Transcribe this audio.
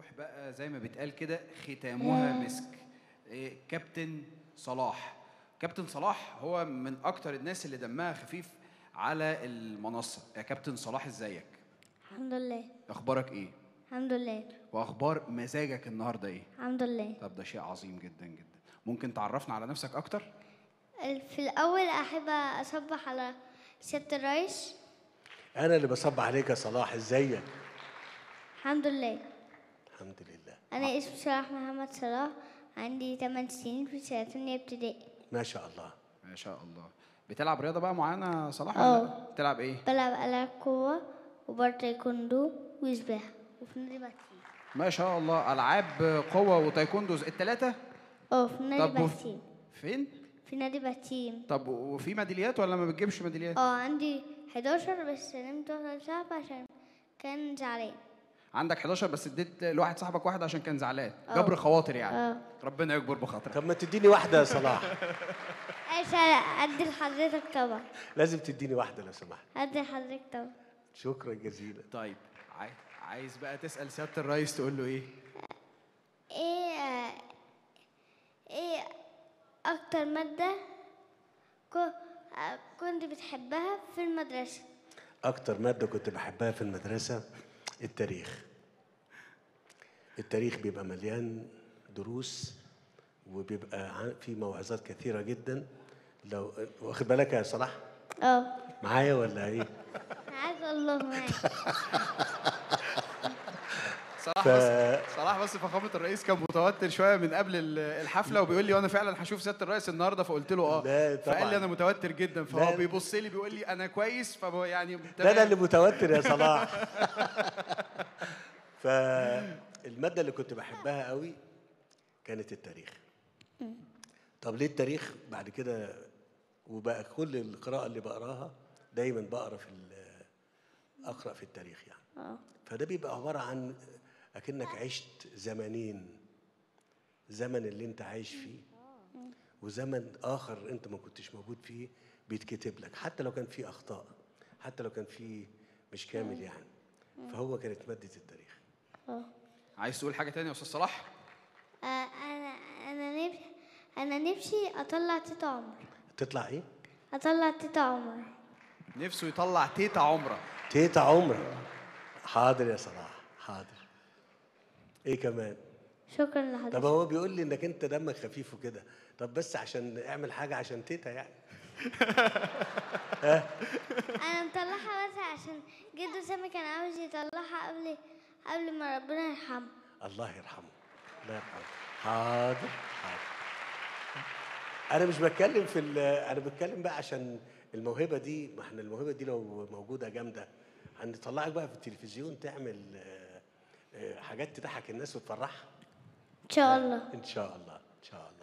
نروح بقى زي ما بيتقال كده ختامها مسك. كابتن صلاح. كابتن صلاح هو من اكتر الناس اللي دمها خفيف على المنصة. يا كابتن صلاح ازيك؟ الحمد لله. اخبارك ايه؟ الحمد لله. واخبار مزاجك النهارده ايه؟ الحمد لله. طب ده شيء عظيم جدا جدا. ممكن تعرفنا على نفسك اكتر؟ في الأول أحب أصبح على سيادة الرئيس. أنا اللي بصبح عليك يا صلاح، إزيك؟ الحمد لله. الحمد لله. أنا اسمي صلاح محمد صلاح، عندي 8 سنين في سنة تانية ابتدائي. ما شاء الله. ما شاء الله. بتلعب رياضة بقى معينة يا صلاح ولا لا؟ بتلعب ايه؟ بلعب ألعاب قوة وبرضه تايكوندو وسباحة وفي نادي باتين. ما شاء الله، ألعاب قوة وتايكوندو التلاتة؟ في نادي باتين. فين؟ في نادي باتين. طب وفي ميداليات ولا ما بتجيبش ميداليات؟ عندي 11 بس نمت واحد صاحبي عشان كان زعلان. عندك 11 بس اديت لواحد صاحبك واحد عشان كان زعلان. جبر خواطر يعني. ربنا يكبر بخاطرك. طب ما تديني واحدة يا صلاح. عايز أدي لحضرتك طبعا. لازم تديني واحدة لو سمحت. أدي لحضرتك طبعا. شكرا جزيلا. طيب عايز بقى تسأل سيادة الرئيس تقول له ايه؟ ايه اكتر مادة كنت بتحبها في المدرسة؟ أكتر مادة كنت بحبها في المدرسة التاريخ. التاريخ بيبقى مليان دروس وبيبقى فيه موعظات كثيرة جدا. لو واخد بالك يا صلاح؟ معايا ولا ايه؟ معاك والله معاك. صلاح بس فخامة الرئيس كان متوتر شوية من قبل الحفلة وبيقول لي وانا فعلا هشوف سيادة الرئيس النهارده، فقلت له لا طبعا. فقال لي انا متوتر جدا، فهو بيبص لي بيقول لي انا كويس، فهو يعني ده انا اللي متوتر يا صلاح. فالمادة اللي كنت بحبها قوي كانت التاريخ. طب ليه التاريخ؟ بعد كده وبقى كل القراءة اللي بقراها دايما بقرا أقرأ في التاريخ يعني. فده بيبقى عبارة عن أكنك عشت زمنين، زمن اللي انت عايش فيه وزمن آخر انت ما كنتش موجود فيه بيتكتب لك، حتى لو كان فيه أخطاء، حتى لو كان فيه مش كامل يعني. فهو كانت مادة التاريخ. عايز تقول حاجة تانية يا أستاذ صلاح؟ أنا نفسي أطلع تيتا عمر. تطلع إيه؟ أطلع تيتا عمر. نفسه يطلع تيتا عمرة. تيتا عمرة. حاضر يا صلاح، حاضر. إيه كمان؟ شكرا لحضرتك. طب هو بيقول لي إنك أنت دمك خفيف وكده، طب بس عشان اعمل حاجة عشان تيتا يعني. أنا مطلعها بس عشان جدو سامي كان عاوز يطلعها قبل ما ربنا يرحمه. الله يرحمه. الله يرحمه. حاضر حاضر. أنا مش بتكلم أنا بتكلم بقى عشان الموهبة دي، ما احنا الموهبة دي لو موجودة جامدة هنطلعك بقى في التلفزيون تعمل حاجات تضحك الناس وتفرحها. إن شاء الله. إن شاء الله. إن شاء الله.